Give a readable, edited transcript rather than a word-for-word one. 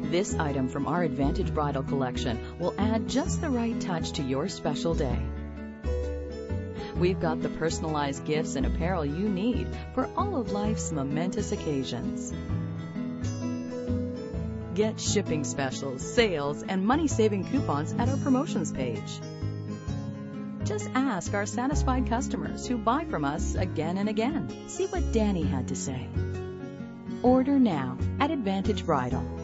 This item from our Advantage Bridal collection will add just the right touch to your special day. We've got the personalized gifts and apparel you need for all of life's momentous occasions. Get shipping specials, sales, and money-saving coupons at our promotions page. Just ask our satisfied customers who buy from us again and again. See what Danny had to say. Order now at Advantage Bridal.